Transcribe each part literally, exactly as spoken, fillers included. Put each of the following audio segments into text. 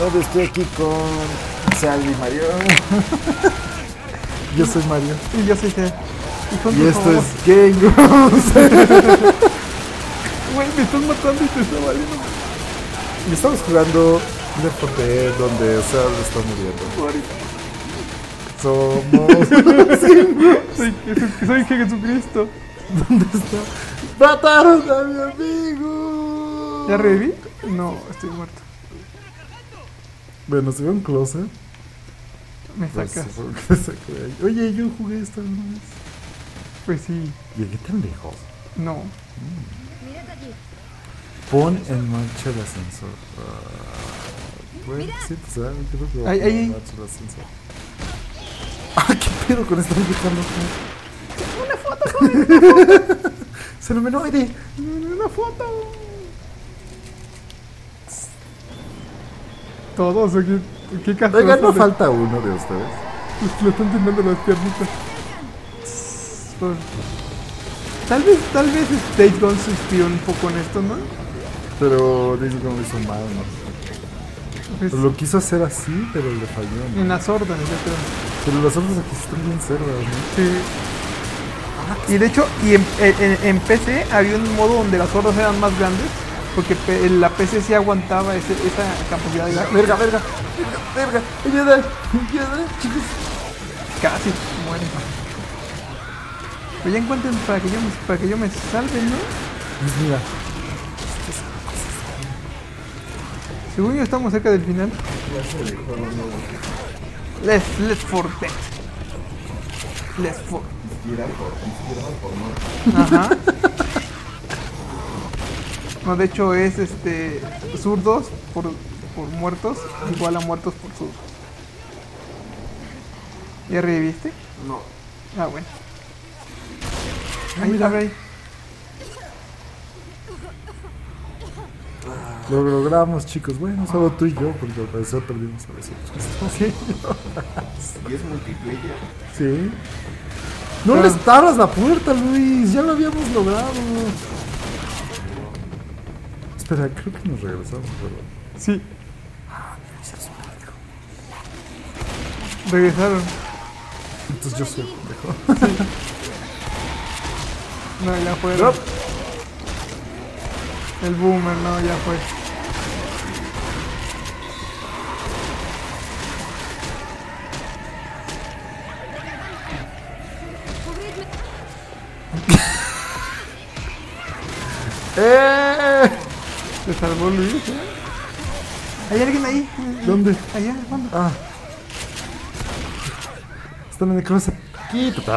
Hola, estoy aquí con Sal y Mario. Yo soy Mario. Y yo soy Ted. Y, y esto es Game Grumps. Güey, me estás matando y te está valiendo. Y estamos jugando Left four Dead donde Sal está muriendo. Somos... soy, soy Jesucristo. ¿Dónde está? ¡Mataron a mi amigo! ¿Ya reviví? No, estoy muerto. Bueno, se ve un closet. Me sacas. Pues, oye, yo jugué esta una vez. Pues sí. ¿Llegué tan lejos? No. Mm. Pon en marcha el ascensor. Uh, bueno, sí, pues, ¿sabes? Creo que va a ay, poner ay, en marcha el ascensor. ¡Ah, qué pedo con esta vieja loca! ¡Una foto, joven! ¡Fenomenoide! ¡Una foto! Todos, ¿qué, qué castroso? Oiga, no falta uno de ustedes. Pues le están teniendo las piernitas. Tal vez, tal vez Stage Gone se inspiró un poco en esto, ¿no? Pero dice que no lo hizo mal, ¿no? Pues, Pero lo quiso hacer así, pero le falló, ¿no? en las hordas, yo creo. Pero las otras aquí están bien cerdas, ¿no? Sí. Y de hecho, y en, en, en P C había un modo donde las hordas eran más grandes, porque pe, la P C sí aguantaba ese, esa capacidad de... Verga, verga, verga, verga, ayuda, ayuda, chicos. Casi mueren. Pero ya encuentren para que yo me, para que yo me salve, ¿no? Pues mira. Según yo estamos cerca del final. Let's, let's for dead. Let's for... Ajá. No, de hecho es este zurdos por, por muertos igual a muertos por zurdos. ¿Ya reviviste? No. Ah, bueno. Ahí, mira, ahí. Lo logramos, chicos. Bueno, solo tú y yo, porque al parecer perdimos a los otros. Sí. ¿Y es multiplayer? Sí. No Pero... les abras la puerta, Luis. Ya lo habíamos logrado. Espera, creo que nos regresamos, ¿verdad? Sí. Regresaron. Entonces yo soy el pendejo. Sí. No, ya fue. No. El boomer, no, ya fue. ¡Eh! Se salvó Luis, ¿eh? ¿Hay alguien ahí? ¿Dónde? Allá, ¿cuándo? Ah. Están en el closet. Quítate.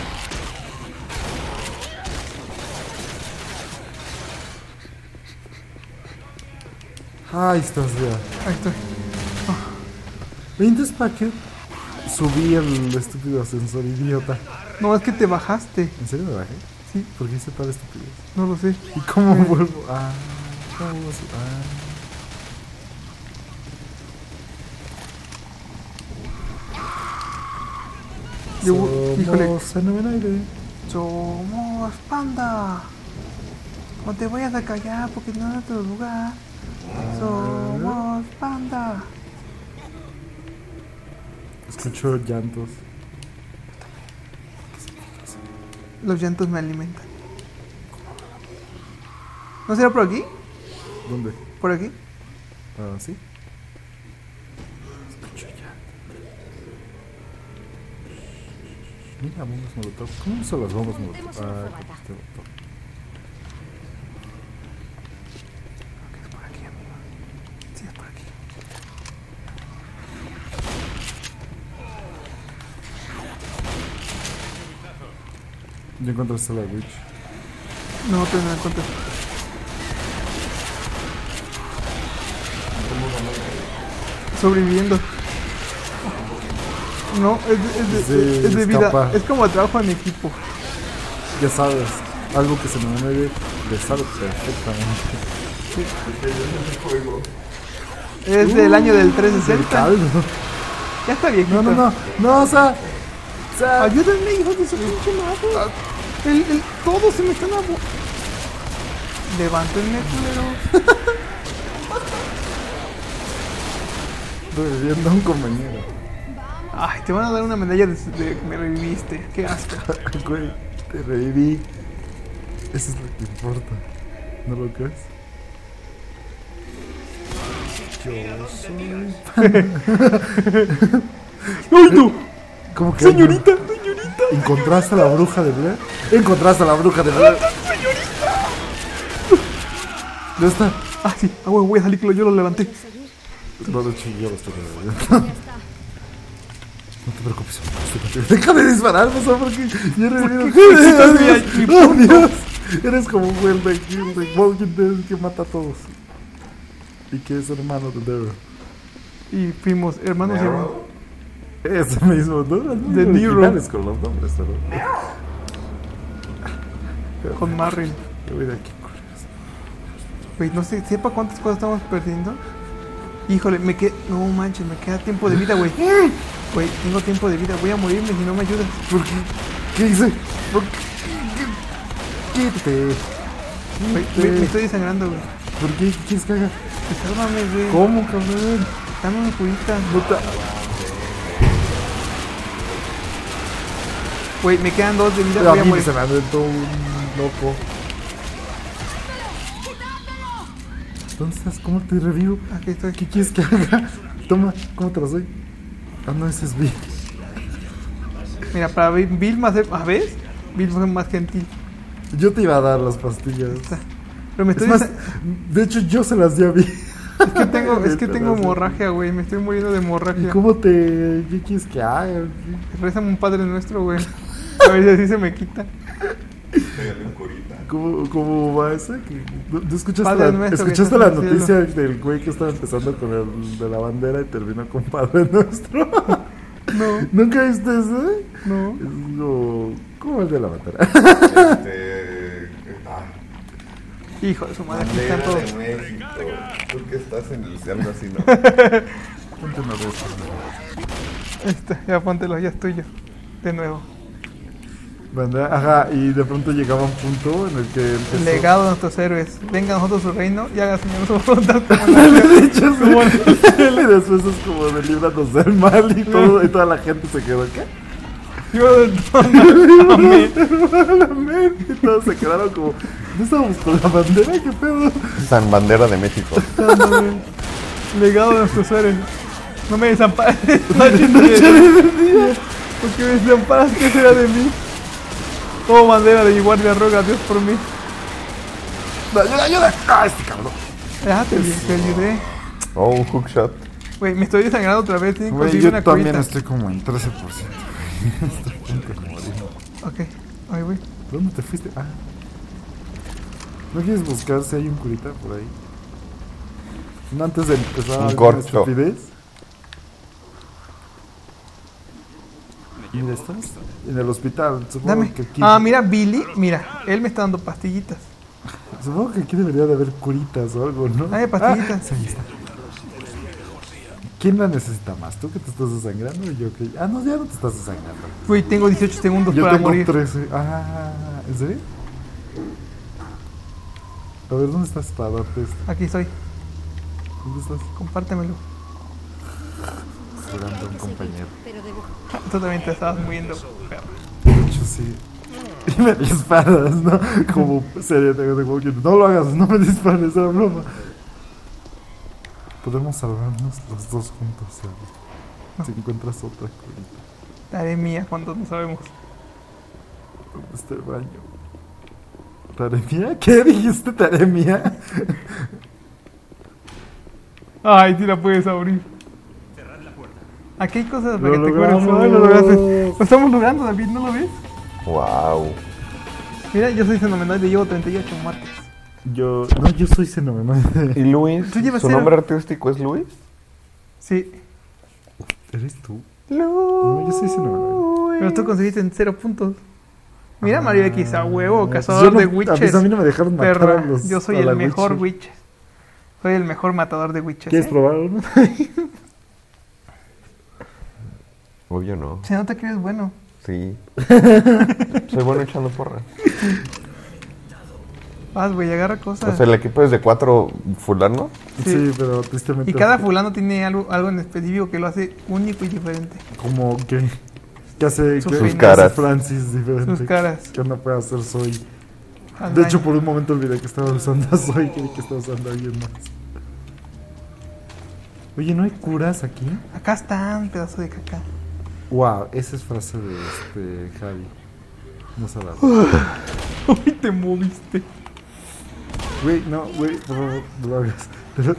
Ahí estás, ya. Ahí estoy. Oh. Entonces, ¿para qué subí el estúpido ascensor, idiota? No, es que te bajaste. ¿En serio me bajé? Sí. ¿Por qué hice tal estupidez? No lo sé. ¿Y cómo vuelvo? Ah, ¿cómo vuelvo? Ah. Yo, Somos híjole. Fenomenoide. Somos panda. No te vayas a callar porque no es otro lugar. Somos panda. Escucho llantos. Los llantos me alimentan. ¿No será por aquí? ¿Dónde? ¿Por aquí? Ah, ¿sí? Escucho llantos. Mira, bombas molotov. ¿Cómo uso las bombas molotov? Ah, con este botón. ¿Ya encontraste a la witch? No, pero no la encontré. Sobreviviendo. No, es de, es de, Sí, es de vida. escapa. Es como trabajo en equipo. Ya sabes, algo que se me mueve, le sabe perfectamente. Sí. Es del uh, año del trescientos sesenta. Caldo. Ya está viejito. No, no, no. No, o sea... O sea... Ayúdenme, hijos de su pinche madre. El, el, todos se me están abo... Levántenme, culero. reviviendo a un compañero. Ay, te van a dar una medalla de, de que me reviviste. Qué asco. Güey, te reviví. Eso es lo que importa. ¿No lo crees? Yo soy... ¡Ay, no! ¿Cómo que Señorita, señorita. ¿Encontraste a la bruja de Blair? ¿Encontraste a la bruja de Blair? ¿Dónde está? Ah, sí. Ah, güey, voy a salir que yo lo levanté. No, de hecho, yo lo estoy viendo. No te preocupes, estoy contigo. Déjame disparar, no sé por qué. Yo revivo. quitas mi- mi ¡Oh, punto? Dios! Eres como un güey de, de Walking Dead que mata a todos. Y que es hermano de Daryl. Y fuimos hermanos y hermanos. Ese mismo, ¿no? De Muy Nero. originales con los nombres, pero... Con Marrin. Yo voy de aquí, curioso. Güey, no sé, sepa cuántas cosas estamos perdiendo. Híjole, me queda... No manches, me queda tiempo de vida, güey. Güey, tengo tiempo de vida. Voy a morirme si no me ayudas. ¿Por qué? ¿Qué hice? ¿Por qué? Quítate. Güey, me, me estoy desangrando, güey. ¿Por qué? ¿Qué quieres que haga? Pues sálvame, güey. ¿Cómo, cabrón? Dame una curita. No te... Güey, me quedan dos de vida. A Voy a mí morir. se me aventó un loco. ¿Dónde estás? ¿Cómo te revivo? Aquí estoy. ¿Qué quieres que haga? Toma, ¿cómo te lo doy? Ah, no, ese es Bill. Mira, para Bill, Bill más... ¿Ah, ves? Bill fue más gentil. Yo te iba a dar las pastillas. Pero me Es estoy... más, desa- de hecho yo se las di a Bill. Es que tengo, es que Te tengo las di. hemorragia, güey. Me estoy muriendo de ¿Y hemorragia. cómo te... ¿Qué quieres que haga? Rézame un Padre Nuestro, güey. A ver si así se me quita. Pégale un curita. ¿Cómo, cómo va ese? ¿Que- ¿No, no escuchaste Padre la, nuestro que escuchaste estás la en el noticia del güey que estaba empezando con el de la bandera y terminó con Padre Nuestro? No, ¿Nunca viste ese? no. Es como... ¿Cómo el de la bandera? Este. Ah, Hijo de su madre, aquí bandera están todos. de México. Tú que estás en el algo así, ¿no? Ponte una de esas. Este, ya póntelo, ya es tuyo. De nuevo. Bandera, ajá, y de pronto llegaba un punto en el que empezó... El legado de nuestros héroes. Venga a nosotros su reino y haga Señor su voluntad como en la De hecho, sí. Y después es como de líbranos del mal y todo, y toda la gente se quedó, ¿qué? Yo del trono. Amén. Amén. Y todos se quedaron como, ¿no estábamos con la bandera? ¿Qué pedo? San Bandera de México. Amén. Legado de nuestros héroes. No me desampares. Noche de día. Porque me desamparas, ¿qué será de mí? Como bandera de mi guardia roga a Dios por mí. ¡Ayuda, ayuda! ¡Ah, este cabrón! Ya te, te ayudé. Oh, un hookshot. Güey, me estoy desangrando otra vez. Tiene que Güey, conseguir yo una también curita. estoy como en trece por ciento. Estoy a punto de morir. Ok, ay, güey. ¿Dónde te fuiste? Ah. ¿No quieres buscar si hay un curita por ahí? No, antes de empezar Un alguna corcho. estupidez. Mira, estás en el hospital. Supongo Dame. que aquí, Ah, mira, Billy. Mira, él me está dando pastillitas. supongo que aquí debería de haber curitas o algo, ¿no? Dame pastillitas. Ah, sí, ahí está. ¿Quién la necesita más? ¿Tú que te estás desangrando o yo que... Ah, no, ya no te estás desangrando. Güey, tengo dieciocho segundos Yo para tengo morir. trece. Ah, ¿en serio? A ver, ¿dónde estás para darte esto? Aquí estoy. ¿Dónde estás? Compártemelo. Esperando a un compañero. Tú también te estabas muriendo, perro. De hecho, sí. Y me disparas, ¿no? Como serie de The Walking Dead. No lo hagas, no me dispares, era broma. Podemos salvarnos los dos juntos, ¿sabes? Si encuentras otra curita. Tarea mía, ¿cuántos no sabemos? ¿Dónde está el baño? ¿Tarea mía? ¿Qué dijiste, tarea mía? Ay, sí la puedes abrir. Aquí hay cosas para Lo que te cures. logramos. Ay, lo lograste. Lo estamos logrando, David, ¿no lo ves? Wow. Mira, yo soy fenomenal y llevo treinta y ocho muertes. Yo... No, yo soy xenomenoide. ¿Y Luis? Tú llevas ¿Su cero. nombre artístico es Luis? Sí. ¿Eres tú? Luis. No, yo soy xenomenoide. Pero tú conseguiste en cero puntos. Mira, Mario X, a huevo, Ah, cazador yo no- de a mí- witches. A mí no me dejaron matar Perra, a los... yo soy a el la mejor Witcher. witch. Soy el mejor matador de witches. ¿Quieres ¿eh? probar uno? Obvio no. Se nota que eres bueno. Sí. Soy bueno echando porras. Vas, güey, agarra cosas. O sea, el equipo es de cuatro fulano. Sí, Sí. pero tristemente. Y cada fulano tiene algo, algo en específico que lo hace único y diferente. Como que. Que hace. Sus que, Sus que caras. hace Francis diferente. Sus caras. Que no puede hacer Zoe. Haz De hecho, daño. por un momento olvidé que estaba usando a Zoe. Creí que estaba usando a alguien más. Oye, ¿no hay curas aquí? Acá están, pedazo de caca. Wow, esa es frase de este Javi. No se la. Uy, te moviste. Güey, no, güey, por favor, no lo hagas. Pero-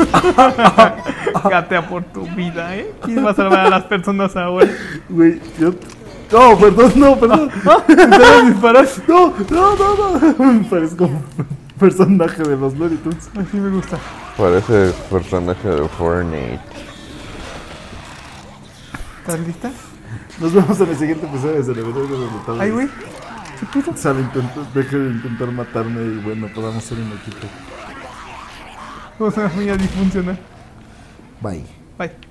Gatea por tu vida, ¿eh? ¿Quién va a salvar a las personas ahora? Güey, yo. No, perdón, no, perdón. ¿Te disparas? No, no, no, no. Me parezco un personaje de los Looney Tunes. Así me gusta. Parece personaje de Fortnite. ¿Estás lista? Nos vemos en el siguiente episodio de Cerebro de Notable. Ay, güey. ¿Se puso? Sale, intenta, deje de intentar matarme y bueno, podamos ser un equipo. Vamos a muy a disfuncionar. Bye. Bye.